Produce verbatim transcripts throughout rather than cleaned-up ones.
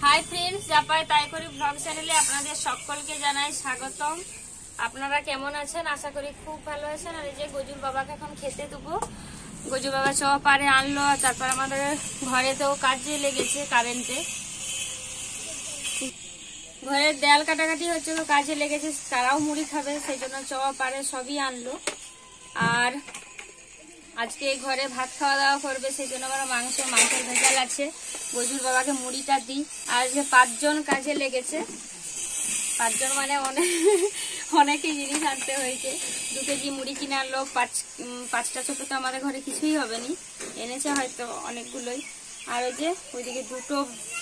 Hi friends, যা পাই তাই করি ব্লগ চ্যানেলে আপনাদের সকলকে জানাই স্বাগতম। আপনারা কেমন আছেন? আশা করি খুব ভালো আছেন। আর এই যে গজুর বাবাকে এখন খেতে দেবো। গজু বাবা চ পারে আনলো, আর তারপর আমাদের ঘরে তো কাজে লেগেছে কারেন্টে, ঘরের দেয়াল কাটাকাটি হচ্ছে, তো কাজে লেগেছে, তারাও মুড়ি খাবে, সেই জন্য চ পারে সবই আনলো। আর আজকে ঘরে ভাত খাওয়া দাওয়া করবে, সেই জন্য আমার মাংস মাংসের ভেজাল আছে। গজুর বাবাকে মুড়িটা দিই। আর যে পাঁচজন কাজে লেগেছে, পাঁচজন মানে অনেক অনেকই জিনিস আনতে হয়েছে। দু কেজি মুড়ি কিনে আনলো, পাঁচ পাঁচটা ছোট তো আমাদের ঘরে কিছুই হবে নি, এনেছে হয়তো অনেকগুলোই। আর ওই যে ওইদিকে দুটো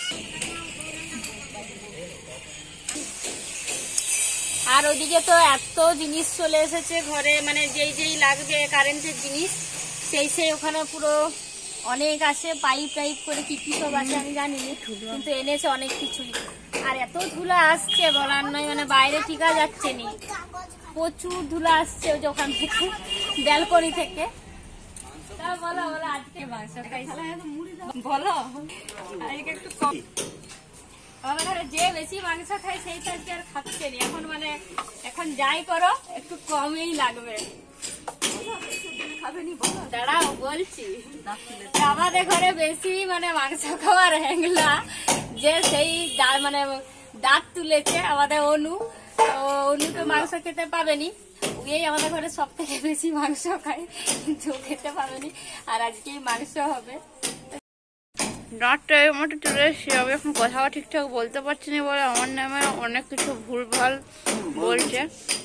আর ওইদিকে তো এত জিনিস চলে এসেছে ঘরে, মানে যেই যেই লাগবে কারেন্টের জিনিস সেই সেই ওখানে পুরো অনেক আছে, পাইপ টাইপ করে কি কি সব আছে আমি জানি, কিন্তু এনেছে অনেক কিছুই। আর এত ধুলা আসছে বলার নয়, মানে বাইরে টিকা যাচ্ছে নি, প্রচুর ধুলা আসছে ওই যে ওখান থেকে, ব্যালকনি থেকে। বলো বলো আজকে মাংস খাইছো? বলো আজকে একটু কম, আমাদের ঘরে যে বেশি মাংস খায় সেই তো আজকে আর খাচ্ছে নি। এখন মানে এখন যাই করো একটু কমই লাগবে। দাঁড়াও বলছি, আমাদের ঘরে বেশি মানে মাংস খাওয়ার হ্যাংলা যে সেই মানে দাঁত তুলেছে আমাদের অনু, অনু তো মাংস খেতে পাবেনি, এই আমাদের ঘরে সব থেকে বেশি মাংস খায়, কিন্তু খেতে পাবেনি। আর আজকে মাংস হবে। দাঁতটা এর মতো চলে এসেছি, আমি এখন কথাও ঠিকঠাক বলতে পারছি না বলে আমার নামে অনেক কিছু ভুলভাল বলছে।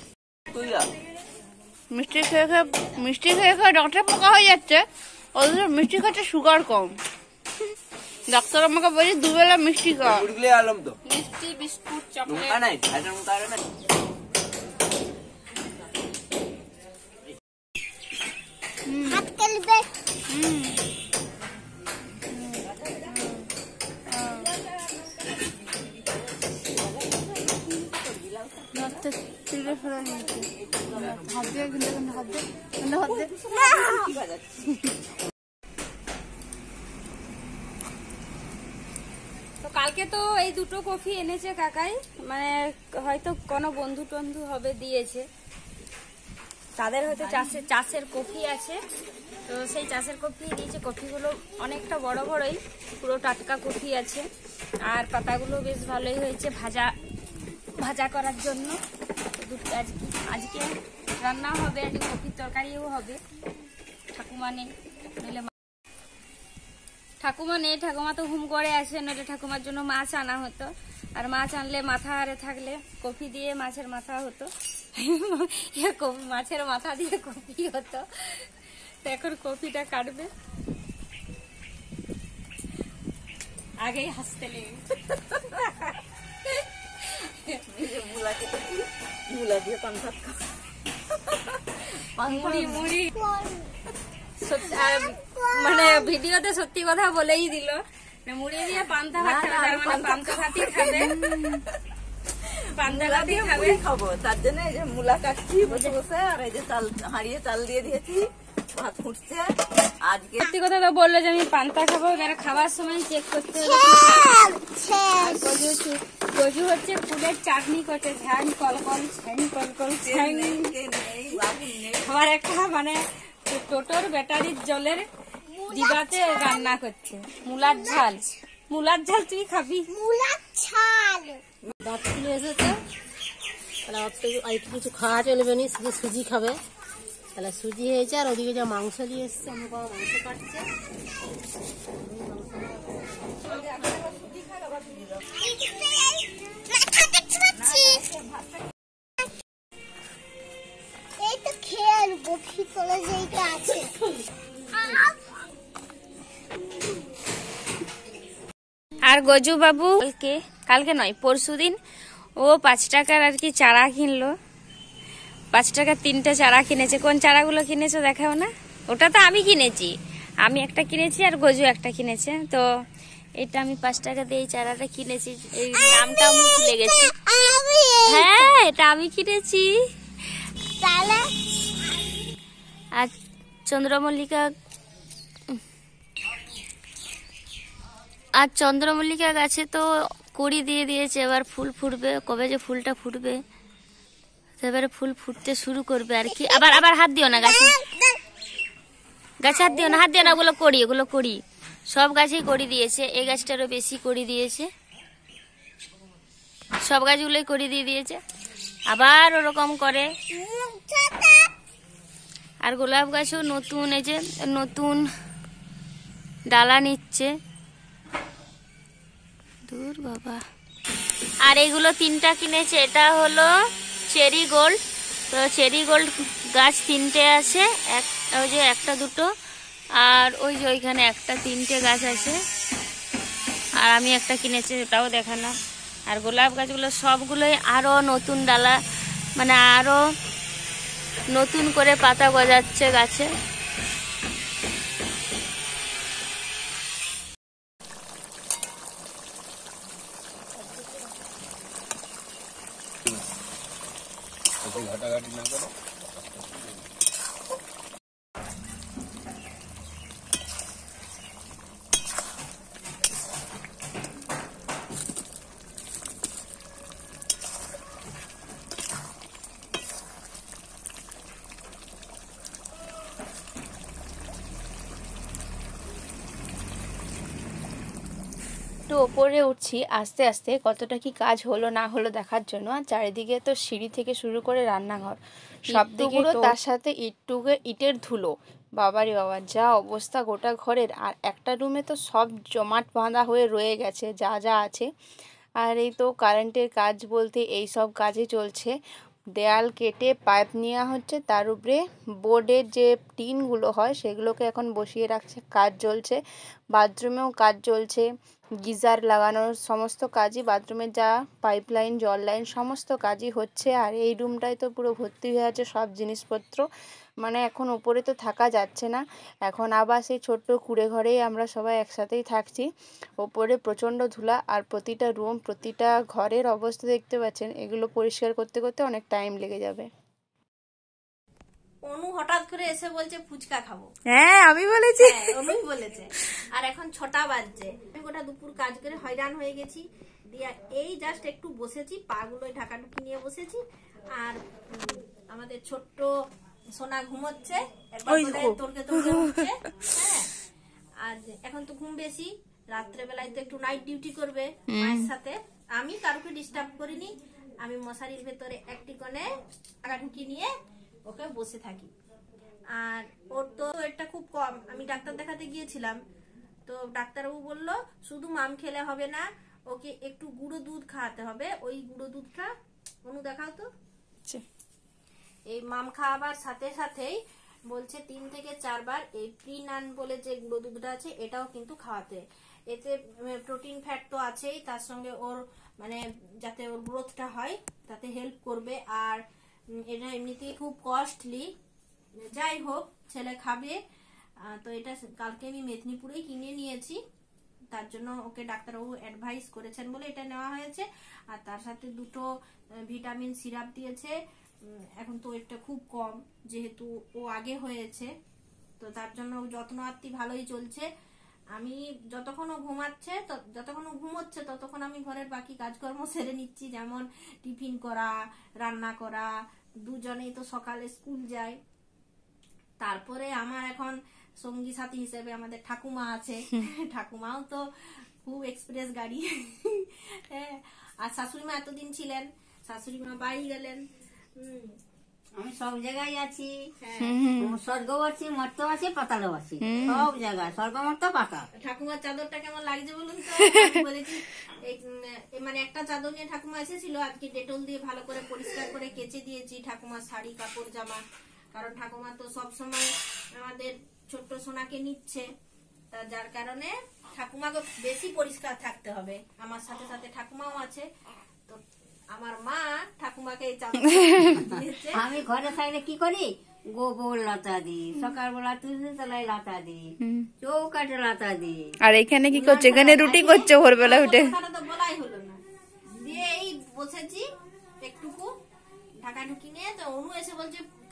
মিষ্টি খেয়ে খেয়ে মিষ্টি খেয়ে খেয়ে ডাক্তার পোকা হয়ে যাচ্ছে, অথচ মিষ্টি খাচ্ছে সুগার কম। ডাক্তার আমাকে বলছে দুবেলা মিষ্টি খাওয়া। মিষ্টি বিস্কুট চকলেট হাত দিয়ে কিন্তু হাত দিয়ে কিন্তু হাত দিয়ে কালকে তো এই দুটো কফি এনেছে কাকাই, মানে হয়তো কোনো বন্ধু টন্ধু হবে দিয়েছে, তাদের হয়তো চাষের চাষের কফি আছে, তো সেই চাষের কফি দিয়েছে। কফিগুলো অনেকটা বড় বড়ই, পুরো টাটকা কফি আছে, আর পাতাগুলো বেশ ভালোই হয়েছে ভাজা ভাজা করার জন্য। আজকে আজকে রান্না হবে, আজকে কফির তরকারিও হবে। ঠাকুমা নেই, নইলে ঠাকুমা নেই, ঠাকুমা তো হুম করে আসে, নইলে ঠাকুমার জন্য মাছ আনা হতো, আর মাছ আনলে মাথা আরে থাকলে কফি দিয়ে মাছের মাথা হতো, মাছের মাথা দিয়ে কফি হতো। তো এখন কফিটা কাটবে, আগেই হাসতে লেগে মানে ভিডিওতে সত্যি কথা বলেই দিল, মুড়ি দিয়ে পান্তা ভাত খাবে, তার মানে পান্তা ভাতই খাবে, পান্তা ভাতই খাবে খাবো। তার জন্য এই যে মূলা কাটছি বসে বসে, আর এই যে চাল হারিয়ে চাল দিয়ে দিয়েছি, ভাত ফুটছে। আজকে সত্যি কথা তো বললো যে আমি পান্তা খাবো, এবার খাবার সময় চেক করতে হবে। গজু হচ্ছে ফুলের চাটনি করছে, ঝ্যাং কলকল ঝ্যাং কলকল ঝ্যাং। আমার একটা মানে টোটোর ব্যাটারির জলের ডিবাতে রান্না করছে মুলার ঝাল। মুলার ঝাল তুই খাবি? মুলার ঝাল দাঁত খুলে এসেছে, তাহলে আর কিছু খাওয়া চলবে না, শুধু সুজি খাবে। তাহলে সুজি হয়েছে, আর ওদিকে যা মাংস নিয়ে এসছে, আমার বাবা মাংস কাটছে। এই তো খেয়ে বখি তোলা যেইটা আছে। আর গজু বাবু কালকে কালকে নয় পরশু দিন ও পাঁচ টাকার আর কি চারা কিনলো, পাঁচ টাকার তিনটা চারা কিনেছে। কোন চারাগুলো কিনেছো দেখাও না? ওটা তো আমি কিনেছি, আমি একটা কিনেছি আর গজু একটা কিনেছে। তো এটা আমি পাঁচ টাকা দিয়ে এই চারাটা কিনেছি, এই নামটা আমি ভুলে গেছি। হ্যাঁ এটা আমি কিনেছি। আর চন্দ্রমল্লিকা আর চন্দ্রমল্লিকা গাছে তো কুড়ি দিয়ে দিয়েছে, এবার ফুল ফুটবে, কবে যে ফুলটা ফুটবে এবারে ফুল ফুটতে শুরু করবে আর কি। আবার আবার হাত দিও না গাছে, গাছে হাত দিও না, হাত দিও না, ওগুলো করি, ওগুলো করি, সব গাছেই করি দিয়েছে, এই গাছটারও বেশি করি দিয়েছে, সব গাছগুলোই করি দিয়ে দিয়েছে, আবার ওরকম করে। আর গোলাপ গাছও নতুন, এই যে নতুন ডালা নিচ্ছে, দূর বাবা। আর এইগুলো তিনটা কিনেছে, এটা হলো চেরি গোল্ড, তো চেরি গোল্ড গাছ তিনটে আছে, এক ওই যে একটা দুটো, আর ওই যে ওইখানে একটা, তিনটে গাছ আছে। আর আমি একটা কিনেছি, ওটাও দেখালাম। আর গোলাপ গাছগুলো সবগুলোই আরো নতুন ডালা, মানে আরো নতুন করে পাতা গজাচ্ছে গাছে। ঘাটাঘাটি না করো। একটু ওপরে উঠছি আস্তে আস্তে, কতটা কি কাজ হলো না হলো দেখার জন্য। আর চারিদিকে তো সিঁড়ি থেকে শুরু করে রান্নাঘর সব দিকে, তার সাথে ইটটুকে ইটের ধুলো, বাবারে বাবা যা অবস্থা গোটা ঘরের। আর একটা রুমে তো সব জমাট বাঁধা হয়ে রয়ে গেছে যা যা আছে। আর এই তো কারেন্টের কাজ বলতে এই সব কাজই চলছে, দেয়াল কেটে পাইপ নেওয়া হচ্ছে, তার উপরে বোর্ডের যে টিনগুলো হয় সেগুলোকে এখন বসিয়ে রাখছে, কাজ চলছে। বাথরুমেও কাজ চলছে, গিজার লাগানোর সমস্ত কাজই, বাথরুমের যা পাইপলাইন জল লাইন সমস্ত কাজই হচ্ছে। আর এই রুমটাই তো পুরো ভর্তি হয়ে আছে সব জিনিসপত্র, মানে এখন ওপরে তো থাকা যাচ্ছে না, এখন আবার সেই ছোট্ট কুঁড়ে ঘরেই আমরা সবাই একসাথেই থাকছি। ওপরে প্রচণ্ড ধুলা, আর প্রতিটা রুম প্রতিটা ঘরের অবস্থা দেখতে পাচ্ছেন, এগুলো পরিষ্কার করতে করতে অনেক টাইম লেগে যাবে। অনু হঠাৎ করে এসে বলছে ফুচকা খাবো, হ্যাঁ আমি বলেছি, অনুই বলেছে। আর এখন ছটা বাজছে, আমি গোটা দুপুর কাজ করে হয়রান হয়ে গেছি, দিয়া এই জাস্ট একটু বসেছি, পা গুলো ঢাকাঢুকি নিয়ে বসেছি। আর আমাদের ছোট্ট সোনা ঘুমোচ্ছে, তোরকে তোরকে উঠছে, হ্যাঁ। আর এখন তো ঘুম বেশি, রাত্রে বেলায় তো একটু নাইট ডিউটি করবে মায়ের সাথে। আমি কারোকে ডিস্টার্ব করিনি, আমি মশারির ভেতরে একটি কোণে ঢাকাঢুকি নিয়ে ওকে বসে থাকি। আর ওর তো এটা খুব কম, আমি ডাক্তার দেখাতে গিয়েছিলাম, তো ডাক্তারবাবু বললো শুধু মাম খেলে হবে না, ওকে একটু গুঁড়ো দুধ খাওয়াতে হবে। ওই গুঁড়ো দুধটা অনু দেখাও তো, এই মাম খাওয়াবার সাথে সাথেই বলছে তিন থেকে চারবার এই প্রিনান বলে যে গুঁড়ো দুধটা আছে এটাও কিন্তু খাওয়াতে। এতে প্রোটিন ফ্যাট তো আছেই, তার সঙ্গে ওর মানে যাতে ওর গ্রোথটা হয় তাতে হেল্প করবে। আর এটা এমনিতেই খুব কস্টলি, যাই হোক ছেলে খাবে। তো এটা কালকে আমি মেদিনীপুরেই কিনে নিয়েছি, তার জন্য ওকে ডাক্তারবাবু অ্যাডভাইস করেছেন বলে এটা নেওয়া হয়েছে। আর তার সাথে দুটো ভিটামিন সিরাপ দিয়েছে। এখন তো এটা খুব কম, যেহেতু ও আগে হয়েছে, তো তার জন্য যত্ন আত্তি ভালোই চলছে। আমি যতক্ষণ ও ঘুমাচ্ছে, যতক্ষণ ও ঘুমোচ্ছে ততক্ষণ আমি ঘরের বাকি কাজকর্ম সেরে নিচ্ছি, যেমন টিফিন করা, রান্না করা। দুজনেই তো সকালে স্কুল যায়। তারপরে আমার এখন সঙ্গী সাথী হিসেবে আমাদের ঠাকুমা আছে, ঠাকুমাও তো খুব এক্সপ্রেস গাড়ি। হ্যাঁ, আর শাশুড়ি মা এতদিন ছিলেন, শাশুড়ি মা বাড়ি গেলেন। হম আমি সব জায়গায় আছি, স্বর্গও আছি, মর্তও আছি, পাতালও আছি, সব জায়গায় স্বর্গ মর্ত পাতাল। ঠাকুমার চাদরটা কেমন লাগছে বলুন তো? বলেছি মানে একটা চাদর নিয়ে ঠাকুমা এসেছিল, আজকে ডেটল দিয়ে ভালো করে পরিষ্কার করে কেচে দিয়েছি ঠাকুমার শাড়ি কাপড় জামা, কারণ ঠাকুমা তো সব সময় আমাদের ছোট্ট সোনাকে নিচ্ছে, তা যার কারণে ঠাকুমাকে বেশি পরিষ্কার থাকতে হবে। আমার সাথে সাথে ঠাকুমাও আছে, তো আমার মা ঠাকুমাকে এই চাদর দিয়েছে। আমি ঘরে থাকলে কি করি, গোবর লতা দিই, সকালবেলা তুলসী তলায় লতা দিই, চৌকাঠে লতা দিই। আর এখানে কি করছো? এখানে রুটি করছো ভোরবেলা উঠে? কথাটা তো বলাই হলো না, দিয়ে এই বসেছি একটুকু ঢাকা ঢুকি নিয়ে, তো অনু এসে বলছে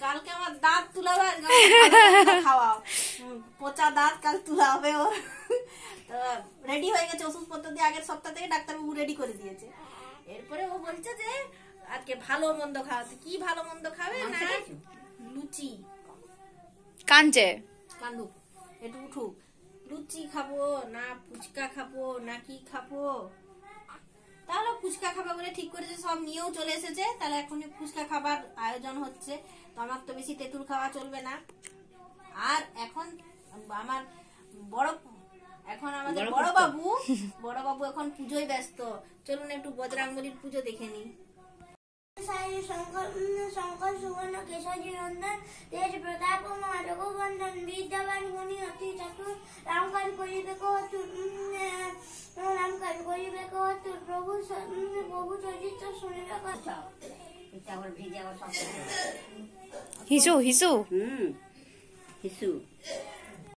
কালকে আমার দাঁত তুলাবে, আজকে আমাকে ভালো মন্দ খাওয়াও। হুম, পচা দাঁত কাল তুলা হবে ওর। তো রেডি হয়ে গেছে ওষুধপত্র দিয়ে, আগের সপ্তাহ থেকে ডাক্তারবাবু রেডি করে দিয়েছে। এরপরে ও বলছে যে আজকে ভালো মন্দ খাওয়াতে। কি ভালো মন্দ খাবে না, লুচি। কাঞ্চে কান্দু একটু উঠুক। লুচি খাবো না ফুচকা খাবো না কি খাবো? তাহলে ফুচকা খাবে বলে ঠিক করেছে, সব নিয়েও চলে এসেছে। তাহলে এখন ফুচকা খাবার আয়োজন হচ্ছে। তো আমার তো বেশি তেঁতুল খাওয়া চলবে না। আর এখন আমার বড় এখন আমাদের বড় বাবু বড় বাবু এখন পুজোয় ব্যস্ত। চলুন একটু বজরাঙ্গলির পুজো দেখে নিই। শঙ্কর শঙ্কর সুবর্ণ কেশরী নন্দন তেজ প্রতাপ মাধব বন্ধন বিদ্যাবান গুণী অতি ঠাকুর রামকাজ করিবে কতুর রামকাজ করিবে কতুর প্রভু প্রভু চরিত্র শুনিবে কথা। হিসু হিসু হুম হিসু